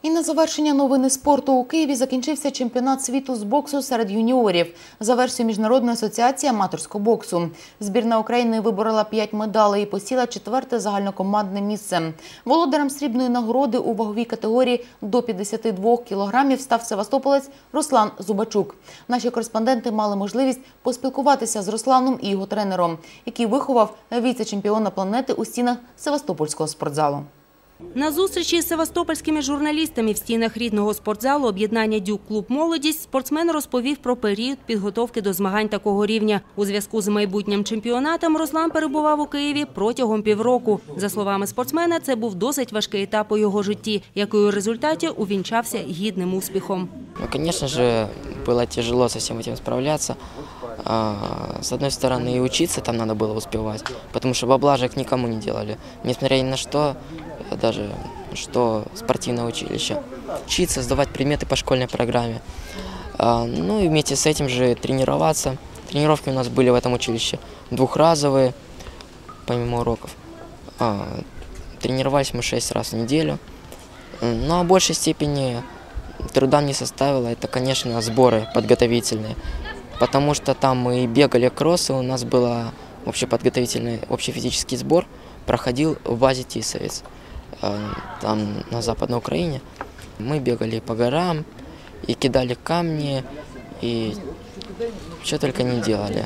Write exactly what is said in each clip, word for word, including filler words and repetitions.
І на завершення новини спорту у Києві закінчився чемпіонат світу з боксу серед юніорів. За версією Міжнародної асоціації аматорського боксу. Збірна України виборола п'ять медалей і посіла четверте загальнокомандне місце. Володарем срібної нагороди у ваговій категорії до п'ятдесяти двох кілограмів став севастополець Руслан Зубачук. Наші кореспонденти мали можливість поспілкуватися з Русланом і його тренером, який виховав віце-чемпіона планети у стінах Севастопольського спортзалу. На зустрічі з севастопольськими журналістами в стінах рідного спортзалу об'єднання «Дюк-клуб Молодість» спортсмен розповів про період підготовки до змагань такого рівня. У зв'язку з майбутнім чемпіонатом Руслан перебував у Києві протягом півроку. За словами спортсмена, це був досить важкий етап у його житті, який у результаті увінчався гідним успіхом. Ну, конечно же, было тяжело со всем этим справляться. С одной стороны, и учиться там надо было успевать, потому что поблажек никому не делали. Несмотря ни на что, даже что спортивное училище. Учиться, сдавать предметы по школьной программе. Ну и вместе с этим же тренироваться. Тренировки у нас были в этом училище двухразовые, помимо уроков. Тренировались мы шесть раз в неделю. Но в большей степени труда не составило, это, конечно, сборы подготовительные. Потому что там мы бегали кроссы, у нас был общеподготовительный, общефизический сбор, проходил в базе Тисовец, там на Западной Украине. Мы бегали по горам, и кидали камни, и что только не делали.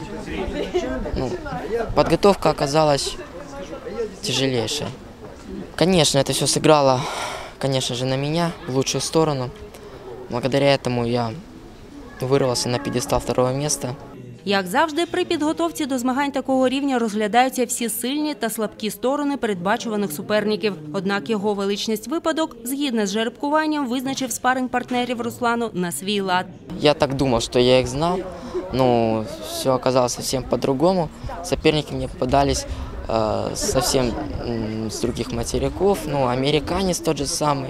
Ну, подготовка оказалась тяжелейшей. Конечно, это все сыграло, конечно же, на меня в лучшую сторону. Благодаря этому я вирвався на п'єдестал второго місця. Як завжди, при підготовці до змагань такого рівня розглядаються всі сильні та слабкі сторони передбачуваних суперників. Однак його величність випадок, згідно з жеребкуванням, визначив спаринг-партнерів Руслану на свій лад. Я так думав, що я їх знав, але все оказалось зовсім по-другому. Соперники мені попадались э, совсем с других материков. Ну, американец тот же самый,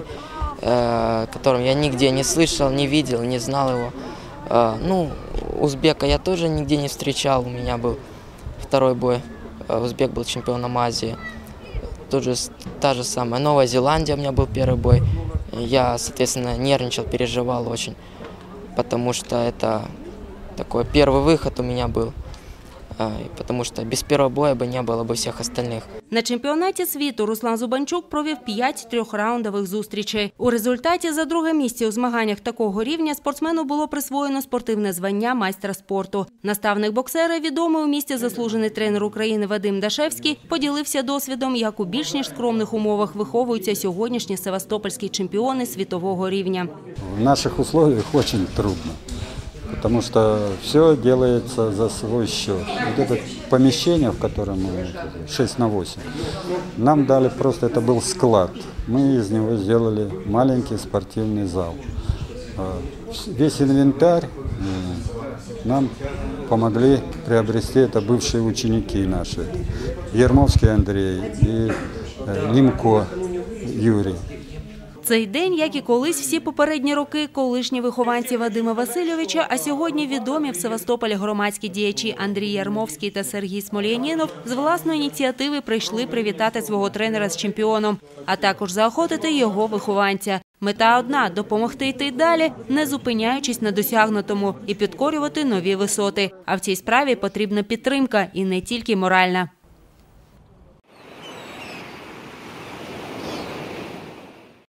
э, которым я нигде не слышал, не видел, не знал его. Ну, узбека я тоже нигде не встречал, у меня был второй бой, узбек был чемпионом Азии. Тут же та же самая Новая Зеландия, у меня был первый бой. Я, соответственно, нервничал, переживал очень, потому что это такой первый выход у меня был. Тому що без першого бою б не було б всіх остальних. На чемпіонаті світу Руслан Зубанчук провів п'ять трьохраундових зустрічей. У результаті за друге місце у змаганнях такого рівня спортсмену було присвоєно спортивне звання майстра спорту. Наставник боксера, відомий у місті заслужений тренер України Вадим Дашевський, поділився досвідом, як у більш ніж скромних умовах виховуються сьогоднішні севастопольські чемпіони світового рівня. В наших условиях дуже трудно. Потому что все делается за свой счет. Вот это помещение, в котором мы шесть на восемь, нам дали просто, это был склад. Мы из него сделали маленький спортивный зал. Весь инвентарь нам помогли приобрести, это бывшие ученики наши. Ермовский Андрей и Немко Юрий. Цей день, як і колись всі попередні роки, колишні вихованці Вадима Васильовича, а сьогодні відомі в Севастополі громадські діячі Андрій Ярмовський та Сергій Смолянінов з власної ініціативи прийшли привітати свого тренера з чемпіоном, а також заохотити його вихованця. Мета одна – допомогти йти далі, не зупиняючись на досягнутому, і підкорювати нові висоти. А в цій справі потрібна підтримка, і не тільки моральна.